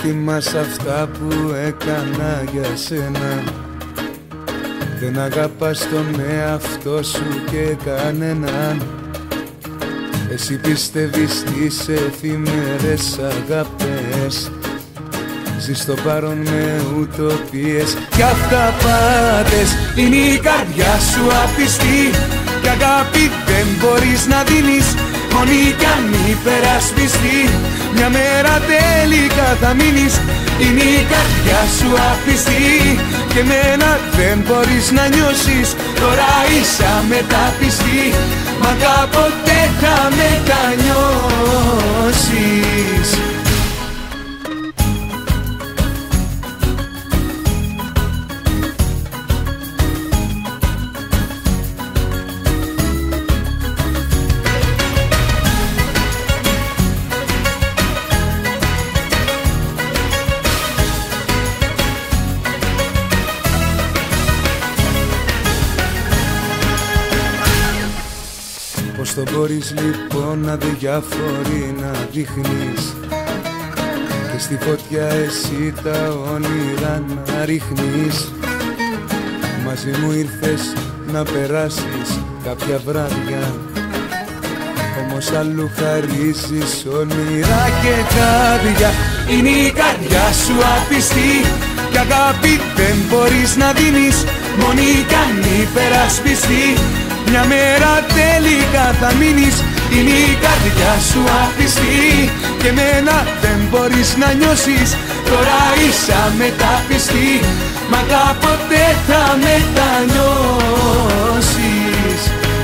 θυμάσαι αυτά που έκανα για σένα. Δεν αγαπάς τον εαυτό σου και κανέναν. Εσύ πιστεύεις στις εφημερές αγάπες. Ζεις στο παρόν με ουτοπίες κι αυταπάτες. Είναι η καρδιά σου απιστή κι αγάπη δεν μπορείς να δίνεις. Μόνη κι αν υπερασπιστεί, μια μέρα τελικά θα μείνεις. Είναι η καρδιά σου απιστή και εμένα δεν μπορείς να νιώσεις. Τώρα είσαι αμεταπιστή, μα κάποτε θα μετανιώσεις. Πώς το μπορείς λοιπόν αδιάφορη να δείχνεις και στη φωτιά εσύ τα όνειρα να ρίχνεις. Μαζί μου ήρθες να περάσεις κάποια βράδια, όμως αλλού χαρίζεις όνειρα και κάδια. Είναι η καρδιά σου απιστή κι αγάπη δεν μπορείς να δίνεις. Μόνη κι αν υπερασπιστεί, μια μέρα τελικά θα μείνεις. Είναι η καρδιά σου απιστή και εμένα δεν μπορείς να νιώσεις. Τώρα είσαι αμεταπιστή, μα κάποτε θα μετανιώσεις.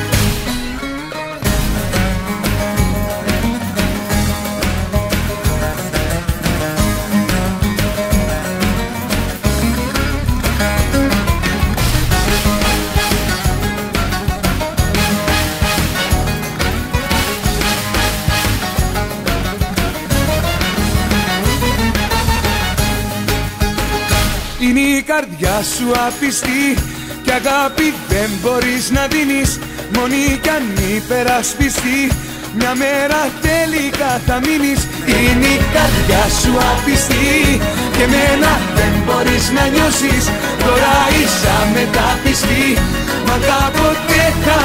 Είναι η καρδιά σου απιστή κι αγάπη δεν μπορείς να δίνεις. Μόνη κι αν υπερασπιστεί, μια μέρα τελικά θα μείνεις. Είναι η καρδιά σου απιστή και εμένα δεν μπορείς να νιώσεις. Τώρα είσαι αμεταπιστή, μα κάποτε θα